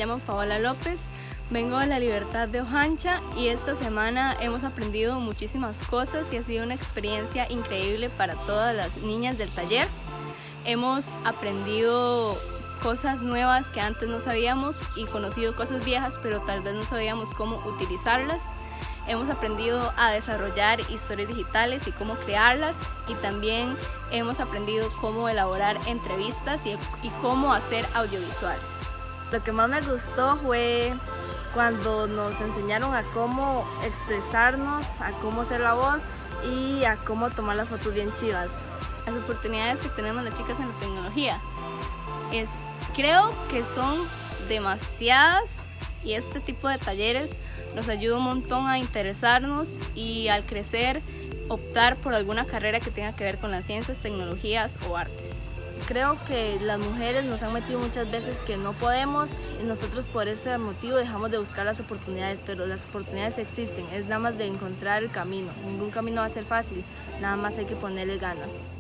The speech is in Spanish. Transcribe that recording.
llamo Paola López, vengo de la Libertad de Ojancha y esta semana hemos aprendido muchísimas cosas y ha sido una experiencia increíble para todas las niñas del taller. Hemos aprendido cosas nuevas que antes no sabíamos y conocido cosas viejas, pero tal vez no sabíamos cómo utilizarlas. Hemos aprendido a desarrollar historias digitales y cómo crearlas, y también hemos aprendido cómo elaborar entrevistas y cómo hacer audiovisuales. Lo que más me gustó fue cuando nos enseñaron a cómo expresarnos, a cómo hacer la voz y a cómo tomar las fotos bien chivas. Las oportunidades que tenemos las chicas en la tecnología, creo que son demasiadas, y este tipo de talleres nos ayuda un montón a interesarnos y al crecer optar por alguna carrera que tenga que ver con las ciencias, tecnologías o artes. Creo que las mujeres nos han metido muchas veces que no podemos y nosotros por este motivo dejamos de buscar las oportunidades, pero las oportunidades existen, es nada más de encontrar el camino. Ningún camino va a ser fácil, nada más hay que ponerle ganas.